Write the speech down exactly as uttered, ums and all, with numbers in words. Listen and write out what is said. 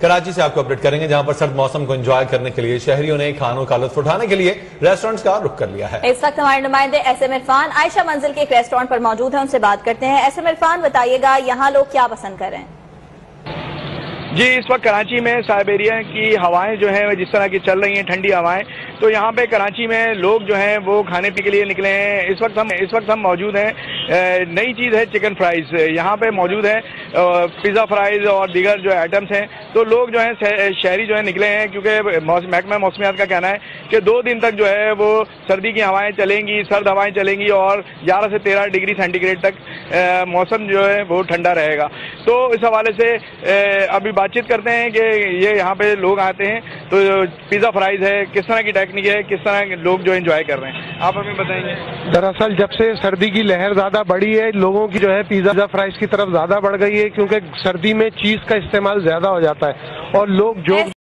कराची से आपको अपडेट करेंगे, जहां पर सर्द मौसम को एंजॉय करने के लिए शहरियों ने खानों का लुत्फ उठाने के लिए रेस्टोरेंट्स का रुख कर लिया है। इस वक्त हमारे नुमाइंदे एस एम इरफान आयशा मंजिल के एक रेस्टोरेंट पर मौजूद है, उनसे बात करते हैं। एस एम इरफान, बताइएगा यहाँ लोग क्या पसंद कर रहे हैं? जी, इस वक्त कराची में साइबेरिया की हवाएं जो हैं जिस तरह की चल रही हैं, ठंडी हवाएं, तो यहाँ पे कराची में लोग जो हैं वो खाने पीने के लिए निकले हैं। इस वक्त हम इस वक्त हम मौजूद हैं, नई चीज़ है चिकन फ्राइज यहाँ पे मौजूद है, पिज़्ज़ा फ्राइज और दीगर जो आइटम्स हैं। तो लोग जो हैं शहरी जो है निकले हैं, क्योंकि महकमा मौसमियात का कहना है कि दो दिन तक जो है वो सर्दी की हवाएं चलेंगी, सर्द हवाएं चलेंगी और ग्यारह से तेरह डिग्री सेंटीग्रेड तक मौसम जो है वो ठंडा रहेगा। तो इस हवाले से अभी बातचीत करते हैं कि ये यहाँ पे लोग आते हैं तो पिज़्ज़ा फ्राइज है, किस तरह की टेक्निक है, किस तरह लोग जो एंजॉय कर रहे हैं, आप हमें बताएंगे। दरअसल जब से सर्दी की लहर ज्यादा बढ़ी है, लोगों की जो है पिज़्ज़ा फ्राइज की तरफ ज्यादा बढ़ गई है, क्योंकि सर्दी में चीज का इस्तेमाल ज्यादा हो जाता है और लोग जो